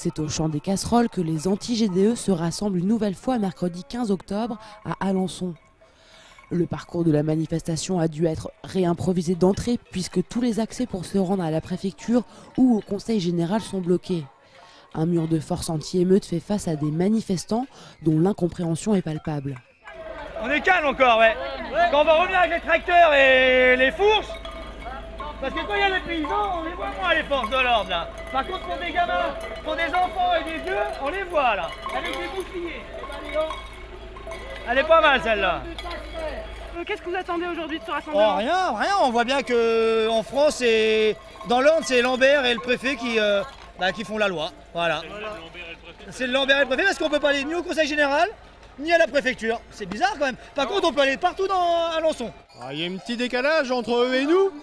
C'est au champ des casseroles que les anti-GDE se rassemblent une nouvelle fois mercredi 15 octobre à Alençon. Le parcours de la manifestation a dû être réimprovisé d'entrée puisque tous les accès pour se rendre à la préfecture ou au conseil général sont bloqués. Un mur de force anti-émeute fait face à des manifestants dont l'incompréhension est palpable. On est calme encore, ouais. Quand on va revenir avec les tracteurs et les fourches, parce que quand il y a les paysans, on les voit moins les forces de l'ordre là. Par contre pour des gamins, pour des enfants et des vieux, on les voit là, avec des boucliers. Elle est pas mal celle-là. Qu'est-ce que vous attendez aujourd'hui de ce rassemblement? Oh rien, on voit bien qu'en France et dans l'Orne c'est Lambert et le préfet qui font la loi. Voilà. C'est Lambert et le préfet parce qu'on peut pas aller ni au conseil général, ni à la préfecture. C'est bizarre quand même. Par contre on peut aller partout dans Alençon. Il y a un petit décalage entre eux et nous.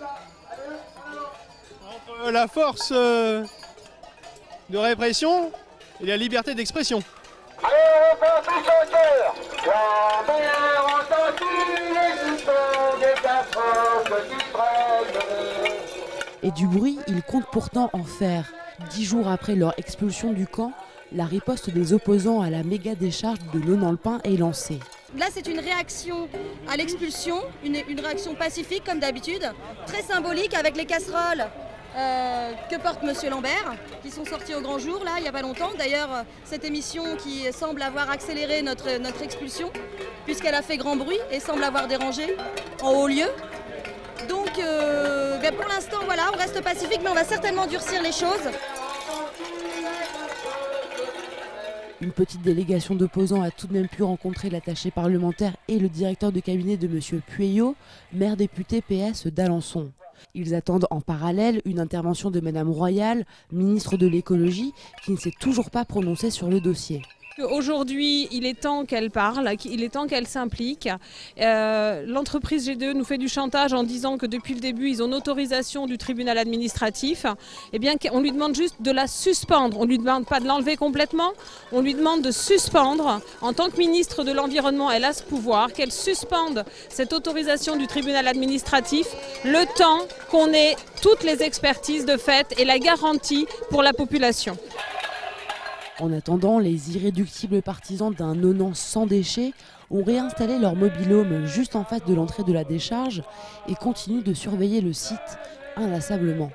Entre la force de répression et la liberté d'expression. Allez, on fait tous en cœur. Lambert entend-il les histoires des casseroles qui traînent. Et du bruit, ils comptent pourtant en faire. 10 jours après leur expulsion du camp, la riposte des opposants à la méga décharge de Nonanlepin est lancée. Là, c'est une réaction à l'expulsion, une réaction pacifique comme d'habitude, très symbolique avec les casseroles que porte Monsieur Lambert, qui sont sortis au grand jour là, il n'y a pas longtemps. D'ailleurs, cette émission qui semble avoir accéléré notre expulsion, puisqu'elle a fait grand bruit et semble avoir dérangé en haut lieu. Donc, pour l'instant, voilà, on reste pacifique, mais on va certainement durcir les choses. Une petite délégation d'opposants a tout de même pu rencontrer l'attaché parlementaire et le directeur de cabinet de M. Pueyo, maire député PS d'Alençon. Ils attendent en parallèle une intervention de Mme Royal, ministre de l'écologie, qui ne s'est toujours pas prononcée sur le dossier. Aujourd'hui, il est temps qu'elle parle, il est temps qu'elle s'implique. L'entreprise GDE nous fait du chantage en disant que depuis le début, ils ont une autorisation du tribunal administratif. Eh bien, on lui demande juste de la suspendre. On ne lui demande pas de l'enlever complètement, on lui demande de suspendre. En tant que ministre de l'Environnement, elle a ce pouvoir, qu'elle suspende cette autorisation du tribunal administratif le temps qu'on ait toutes les expertises de fait et la garantie pour la population. En attendant, les irréductibles partisans d'un Nonan sans déchets ont réinstallé leur mobil-home juste en face de l'entrée de la décharge et continuent de surveiller le site inlassablement.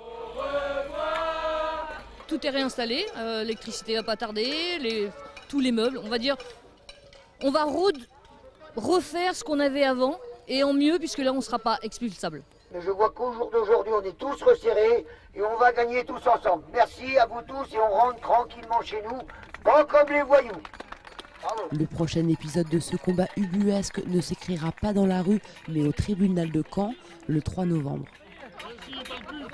Tout est réinstallé, l'électricité va pas tarder, tous les meubles, on va dire, on va refaire ce qu'on avait avant et en mieux puisque là on ne sera pas expulsable. Mais je vois qu'au jour d'aujourd'hui, on est tous resserrés et on va gagner tous ensemble. Merci à vous tous et on rentre tranquillement chez nous, pas comme les voyous. Bravo. Le prochain épisode de ce combat ubuesque ne s'écrira pas dans la rue, mais au tribunal de Caen, le 3 novembre.